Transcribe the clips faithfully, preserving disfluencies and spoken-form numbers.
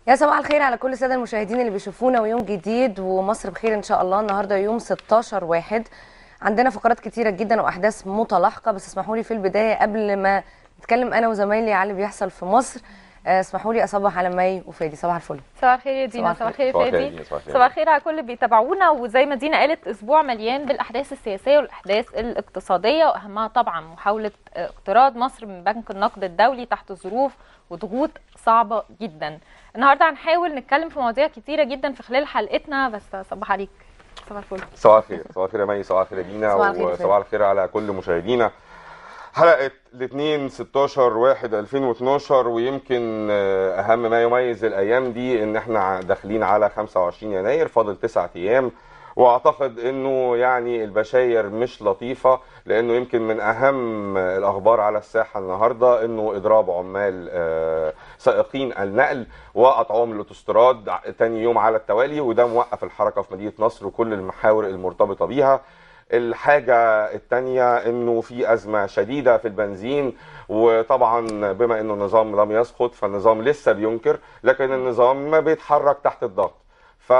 يا صباح الخير على كل الساده المشاهدين اللي بيشوفونا، ويوم جديد ومصر بخير ان شاء الله. النهارده يوم ستاشر واحد، عندنا فقرات كتيره جدا واحداث متلاحقه، بس اسمحوا لي في البدايه قبل ما نتكلم انا وزمايلي على اللي بيحصل في مصر، اسمحوا لي اصبح على مي وفادي. صباح الفل. صباح الخير يا دينا. صباح الخير يا فادي. صباح الخير على كل اللي بيتابعونا. وزي ما دينا قالت، اسبوع مليان بالاحداث السياسيه والاحداث الاقتصاديه، واهمها طبعا محاوله اقتراض مصر من بنك النقد الدولي تحت ظروف وضغوط صعبه جدا. النهارده هنحاول نتكلم في مواضيع كتيره جدا في خلال حلقتنا، بس صباح عليك. صباح الفل. صباح الخير. صباح الخير يا مي. صباح الخير يا دينا. وصباح الخير على كل مشاهدينا. حلقه الاثنين ستاشر واحد ألفين واتناشر، ويمكن اهم ما يميز الايام دي ان احنا داخلين على خمسة وعشرين يناير، فاضل تسعة ايام، واعتقد انه يعني البشاير مش لطيفه، لانه يمكن من اهم الاخبار على الساحه النهارده انه اضراب عمال سائقين النقل واطعام الاوتوستراد تاني يوم على التوالي، وده موقف الحركه في مدينه نصر وكل المحاور المرتبطه بيها. الحاجة الثانية انه في ازمة شديدة في البنزين، وطبعا بما انه النظام لم يسقط فالنظام لسه بينكر، لكن النظام ما بيتحرك تحت الضغط. ف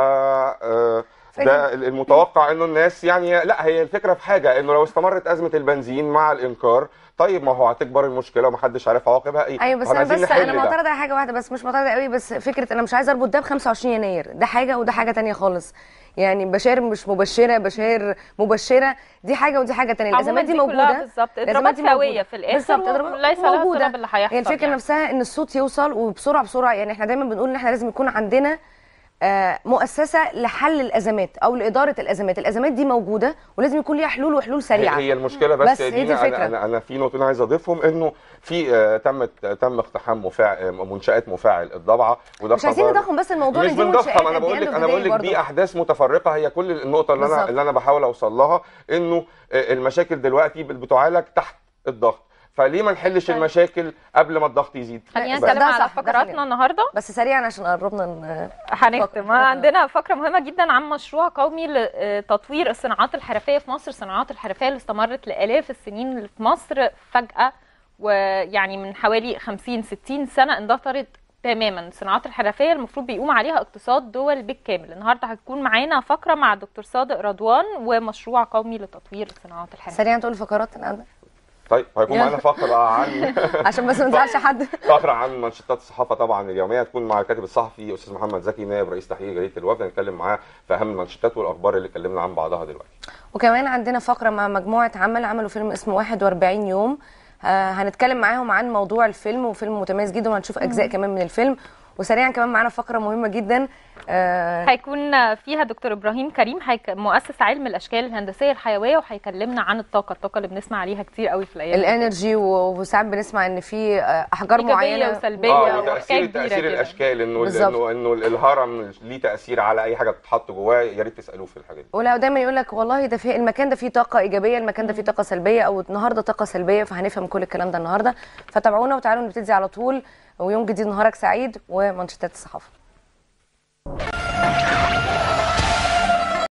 ده المتوقع انه الناس يعني لا، هي الفكرة في حاجة انه لو استمرت ازمة البنزين مع الانكار، طيب ما هو هتكبر المشكله ومحدش عارف عواقبها ايه. ايوه بس انا بس انا معترضه على حاجه واحده بس، مش معترضه قوي، بس فكره انا مش عايزه اربط ده ب خمسة وعشرين يناير، ده حاجه وده حاجه ثانيه خالص. يعني بشاير مش مبشره، بشاير مبشره، دي حاجه ودي حاجه ثانيه. الازمات دي موجوده بالظبط، الازمات دي هويه في الاخر وليس لها صله باللي هيحصل. هي الفكره يعني نفسها ان الصوت يوصل وبسرعه بسرعه. يعني احنا دايما بنقول ان احنا لازم يكون عندنا مؤسسه لحل الازمات او لاداره الازمات. الازمات دي موجوده ولازم يكون ليها حلول وحلول سريعه. هي المشكله بس, بس يا دينا، انا انا انا في نقطتين عايز اضيفهم، انه في تم تم اقتحام مفاعل منشات مفاعل الضبعه، وده مش عايزين نضخم بس الموضوع. مش بنضخم، انا بقول لك انا بقول لك دي احداث متفرقه. هي كل النقطه اللي انا اللي انا بحاول اوصل لها انه المشاكل دلوقتي بتعالج تحت الضغط، فليه ما نحلش طيب. المشاكل قبل ما الضغط يزيد؟ خلينا نتكلم على فقراتنا النهارده بس سريعا عشان قربنا هنختم. عندنا فقره مهمه جدا عن مشروع قومي لتطوير الصناعات الحرفيه في مصر. الصناعات الحرفيه اللي استمرت لالاف السنين اللي في مصر فجاه ويعني من حوالي خمسين ستين سنه اندثرت تماما. الصناعات الحرفيه المفروض بيقوم عليها اقتصاد دول بالكامل. النهارده هتكون معانا فقره مع الدكتور صادق رضوان ومشروع قومي لتطوير الصناعات الحرفيه. سريعا تقول الفقرات اللي عندك. طيب هيكون معانا فقره عن عشان بس ما نزعلش حد. فقره عن منشطات الصحافه طبعا اليوميه، هتكون مع الكاتب الصحفي استاذ محمد زكي نائب رئيس تحرير جريده الوفد، هنتكلم معاه في اهم المنشطات والاخبار اللي اتكلمنا عن بعضها دلوقتي. وكمان عندنا فقره مع مجموعه عمل عملوا فيلم اسمه واحد وأربعين يوم، آه هنتكلم معاهم عن موضوع الفيلم، وفيلم متميز جدا وهنشوف اجزاء كمان من الفيلم. وسريعا كمان معانا فقره مهمه جدا آه هيكون فيها دكتور ابراهيم كريم، هيك مؤسس علم الاشكال الهندسيه الحيويه، وهيكلمنا عن الطاقه الطاقه اللي بنسمع عليها كتير قوي في الايام الانرجي، وساعات بنسمع ان في احجار معينه وسلبيه اه وتاثير تاثير الاشكال، انه انه انه الهرم ليه تاثير على اي حاجه بتتحط جواه. يا ريت تسالوه في الحاجات دي. ولا دايما يقول لك والله ده في المكان ده فيه طاقه ايجابيه، المكان ده فيه طاقه سلبيه، او النهارده طاقه سلبيه، فهنفهم كل الكلام ده النهارده. فتابعونا وتعالوا نبتدي على طول، ويوم جديد نهارك سعيد ومنشطات الصحافه.